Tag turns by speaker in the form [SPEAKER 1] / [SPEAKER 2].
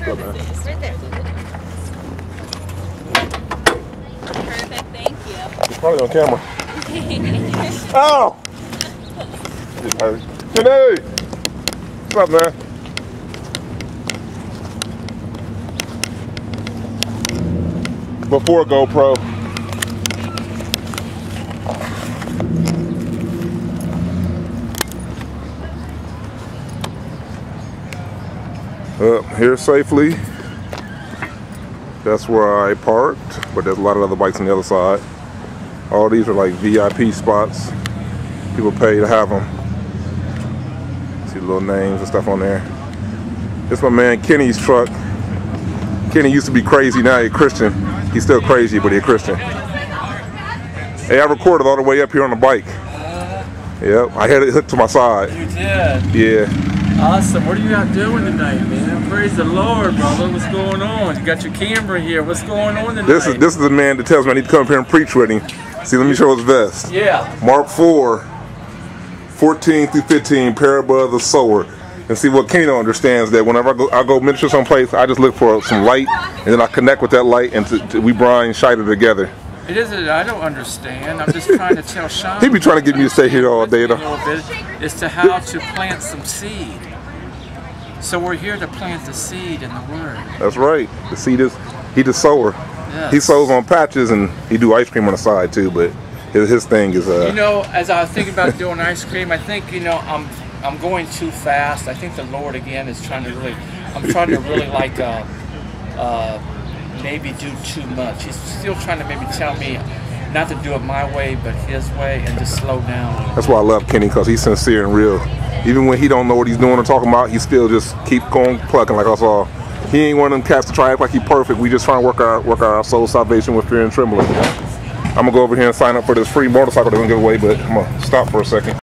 [SPEAKER 1] services. Right there. Perfect, thank you.
[SPEAKER 2] It's probably on camera. Oh! Today! What's up, man? Before GoPro. Here safely. That's where I parked, but there's a lot of other bikes on the other side. All these are like VIP spots. People pay to have them. See the little names and stuff on there. This is my man Kenny's truck. Kenny used to be crazy, now he's a Christian. He's still crazy, but he's a Christian. Hey, I recorded all the way up here on the bike. Yep, I had it hooked to my side.
[SPEAKER 3] You did?
[SPEAKER 2] Yeah.
[SPEAKER 3] Awesome. What are you out doing tonight, man? Praise the Lord, brother. What's going on? You got your camera here. What's going on tonight?
[SPEAKER 2] This is the man that tells me I need to come up here and preach with him. See, let me show his vest.
[SPEAKER 3] Yeah.
[SPEAKER 2] Mark 4, 14 through 15, parable of the sower. And see, what Kenny don't understand is that whenever I go minister someplace, I just look for some light, and then I connect with that light, and we Brian Scheider together.
[SPEAKER 3] It isn't. I don't understand. I'm just trying to tell Sean.
[SPEAKER 2] He be trying to get me to stay here all day, though.
[SPEAKER 3] As to how to plant some seed. So we're here to plant the seed in the Word.
[SPEAKER 2] That's right. The seed is, he the sower.
[SPEAKER 3] Yes.
[SPEAKER 2] He sows on patches, and he do ice cream on the side too, but his thing is
[SPEAKER 3] You know, as I was thinking about doing ice cream, I think, you know, I'm going too fast. I think the Lord again is trying to really, I'm trying to really like maybe do too much. He's still trying to maybe tell me not to do it my way, but His way, and to slow down.
[SPEAKER 2] That's why I love Kenny, because he's sincere and real. Even when he don't know what he's doing or talking about, he still just keep going plucking like us all. He ain't one of them cats to try to act like he's perfect. We just trying to work our soul salvation with fear and trembling. I'm gonna go over here and sign up for this free motorcycle they're gonna give away, but I'm gonna stop for a second.